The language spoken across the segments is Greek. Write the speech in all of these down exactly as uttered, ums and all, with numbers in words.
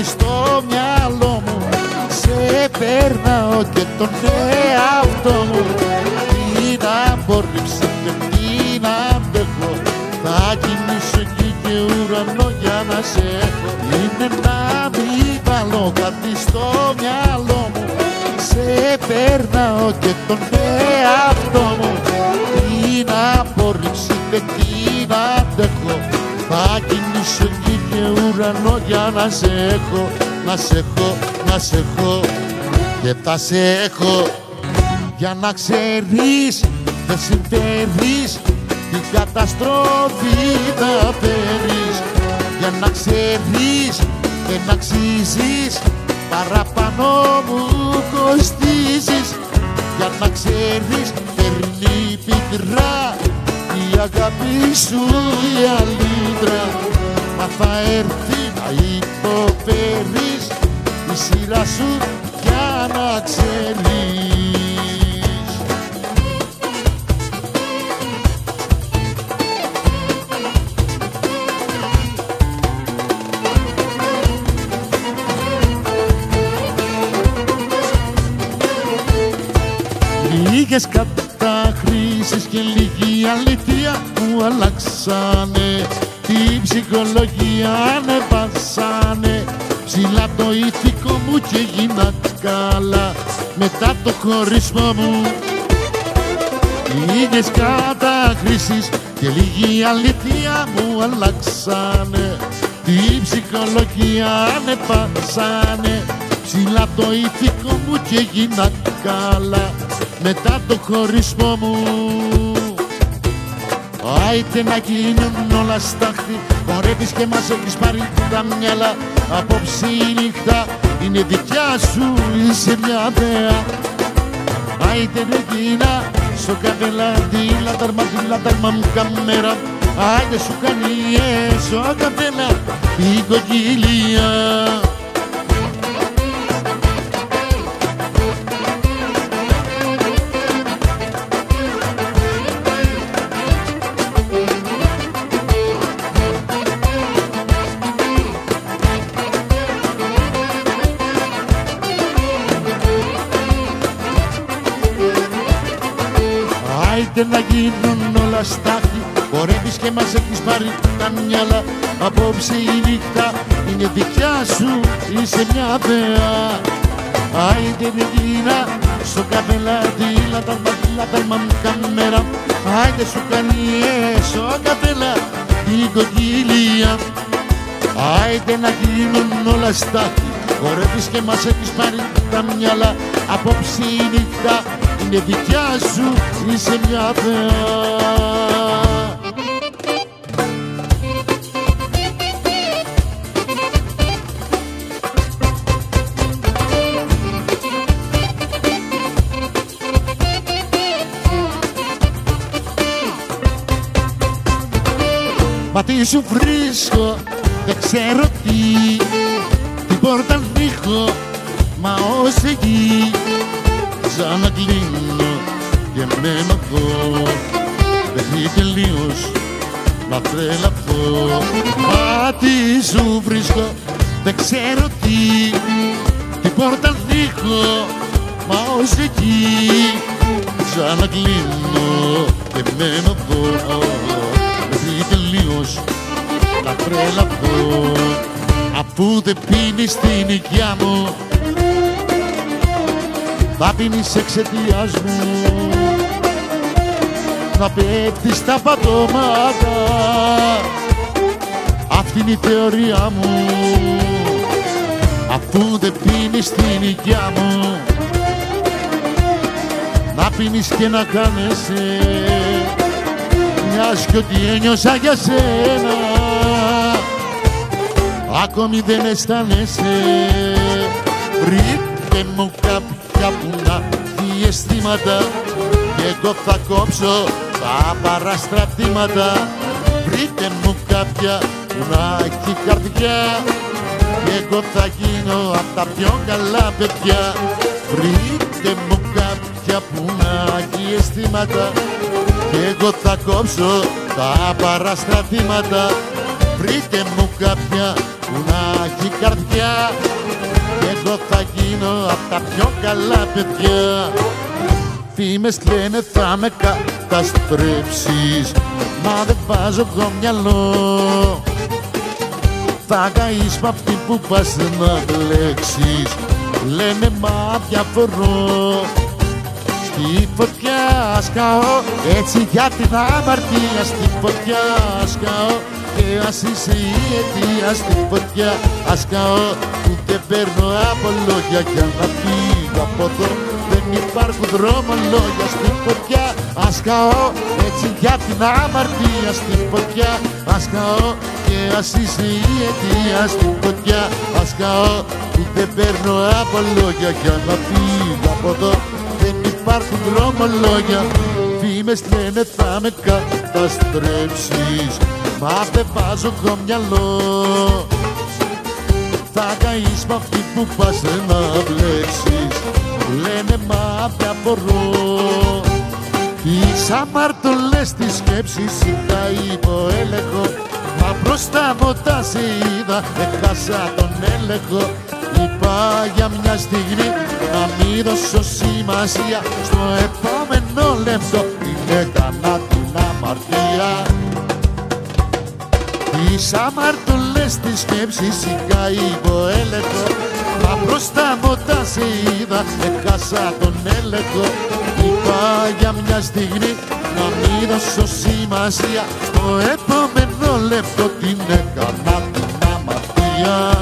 κάτι στο μυαλό μου. Σε περνάω και τον εαυτό μου. Την απόρριψη και την αντέχω. Θα κινήσω εκεί και ουρανό για να σε έχω. Είναι να μην βάλω κάτι στο μυαλό μου. Σε περνάω και τον εαυτό μου. Την απόρριψη και την αντέχω. Θα κινήσω εκεί και ουρανό για να σε έχω. Να σε έχω, να σε έχω και θα σε έχω. Για να ξέρεις δεν συμφέρεις, την καταστροφή θα φέρεις. Για να ξέρεις δεν αξίζεις, παραπάνω μου κοστίζεις. Για να ξέρεις παίρνει πικρά η αγάπη σου η αλήτρα. Μα θα έρθει να υποφέρεις η σειρά σου για να ξέρεις. Λίγες καταχρήσεις και λίγη αλήθεια που αλλάξανε. Την ψυχολογία ανεβάσανε. Ψηλά το ηθικό μου και έγινα καλά μετά το χωρισμό μου. Λίγες καταχρήσεις και λίγη αλήθεια μου αλλάξανε. Την ψυχολογία ανεβάσανε. Ψηλά το ηθικό μου και έγινα καλά μετά το χωρισμό μου. Άιτε να γίνουν όλα στάχτη, χορεύεις και μας έχεις πάρει τα μυαλά. Απόψε η νύχτα είναι δικιά σου, είσαι μια δέα. Άιτε να γίνα στο καβελάδι, λατάρμα τη λατάρμα μου καμέρα. Άιτε σου κάνει έσω καβέλα η κοκκυλία. Άιτε να γίνουν όλα στάχτη, χορεύεις και μας έχεις πάρει τα μυαλά. Απόψε η νύχτα είναι δικιά σου, είσαι μια δέα. Άιτε να γίνα στο καβελάδι, λατάρμα μου καμέρα. Άιτε σου κάνει έσω καβέλα η κοκκυλία. Άιτε να γίνουν όλα στάχτη, χορεύεις και μας έχεις πάρει τα μυαλά. Απόψε η νύχτα είναι δικιά σου, είσαι μια θεά. Μα τι σου βρίσκω, δεν ξέρω τι. Την πόρτα ανοίγω, μα ως εκεί ξανακλίνω και μένω εδώ. Μέχρι τελείως να τρελαθώ. Μα τι σου βρίσκω, δεν ξέρω τι. Την πόρτα ανοίγω, μα ως εκεί ξανακλίνω και μένω εδώ. Μέχρι τελείως να τρελαθώ. Αφού δεν πίνεις την οικιά μου, θα πίνεις εξαιτίας μου. Να πέφτεις στα πατώματα, αυτή είναι η θεωρία μου. Αφού δεν πίνεις την οικιά μου, να πίνεις και να κάνεσαι, μιας κι ότι ένιωσα για σένα ακόμη δεν αισθάνεσαι. Βρείτε μου κάποια που να δει αισθήματα κι εγώ θα κόψω τα παραστρατήματα. Βρείτε μου κάποια που να έχει καρδιά κι εγώ θα γίνω απ' τα πιο καλά παιδιά. Βρείτε μου κάποια που να έχει αισθήματα κι εγώ θα κόψω τα παραστρατήματα. Βρείτε μου κάποια που να έχει καρδιά κι εγώ θα γίνω απ' τα πιο καλά παιδιά. Φήμες λένε θα με καταστρέψεις, μα δεν βάζω εγώ μυαλό. Θα καείς μ' αυτή που πας να μπλέξεις, λένε μα διαφορώ. Στη φωτιά σκάω, έτσι για την αμαρτία. Στη φωτιά σκάω και ας είσαι η αιτία. Στη φωτιά σκάω που δεν παίρνω από λόγια. Για να φύγω από εδώ δεν υπάρχουν δρομολόγια. Στη φωτιά σκάω, έτσι για την αμαρτία. Στη φωτιά σκάω και ας είσαι η αιτία. Στη φωτιά σκάω που δεν παίρνω από λόγια. Για να φύγω από εδώ δεν υπάρχουν δρομολόγια. Φήμες λένε θα με καταστρέψεις, μα δεν βάζω εγώ μυαλό. Θα καείς μ' αυτή που πας να μπλέξεις, λένε μα δεν μπορώ. Τις αμαρτωλές τις σκέψεις είχα υπό έλεγχο, μα μπροστά μου τα σε είδα, έχασα τον έλεγχο. Είπα για μια στιγμή να μην δώσω σημασία, στο επόμενο λεπτό την έκανα την αμαρτία. Τις αμαρτωλές τις σκέψεις είχα υπό έλεγχο, μα μπροστά μου τα σε είδα, έχασα τον έλεγχο. Είπα για μια στιγμή να μην δώσω σημασία, στο επόμενο λεπτό την έκανα την αμαρτία.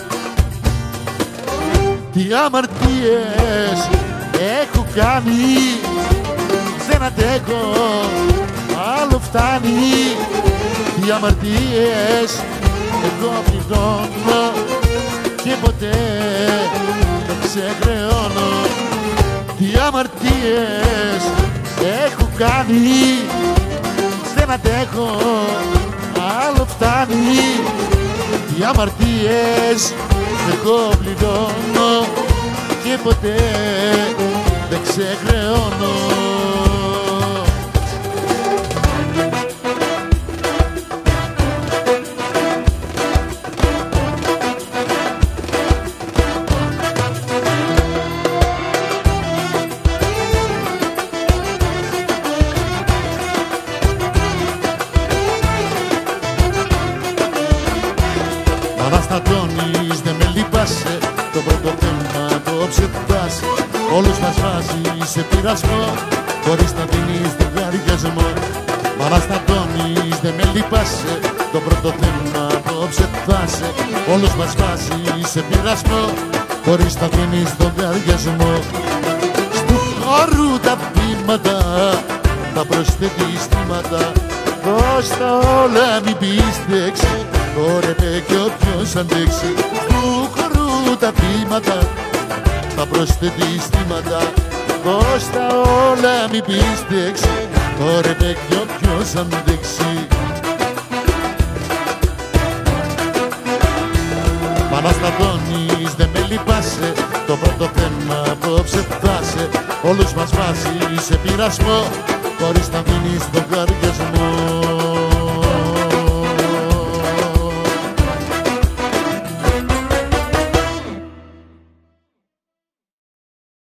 Τι αμαρτίες έχω κάνει, δεν αντέχω, άλλο φτάνει. Τι αμαρτίες εγώ πληρώνω και ποτέ δεν ξεχρεώνω. Τι αμαρτίες έχω κάνει, δεν αντέχω, άλλο φτάνει. Τι αμαρτίες εγώ πληρώνω και ποτέ δεν ξεχρεώνω. Αναστατώνεις, δεν με λυπάσαι, το πρώτο θέμα απόψε φτάσει. Όλους μας βάζει σε πειρασμό, χωρίς να δίνεις λογαριασμό. Μ' αναστατώνεις, δεν με λυπάσαι, το πρώτο θέμα απόψε φτάσει. Όλους μας βάζει σε πειρασμό, χωρίς να δίνεις λογαριασμό. Στου χώρου τα βήματα, τα προσθέτεις θύματα, πως τα όλα μην πίστεξει, χόρευε κι όποιος αντέξει. Του χορού τα βήματα, τα προσθέτεις θύματα, πως τα όλα μην πίστεξει, χόρευε κι όποιος αντέξει. Μ' αναστατώνεις, δεν με λυπάσαι, το πρώτο θέμα απόψε φτάσε. Όλους μας βάζει σε πειρασμό, χωρίς να δίνεις λογαριασμό.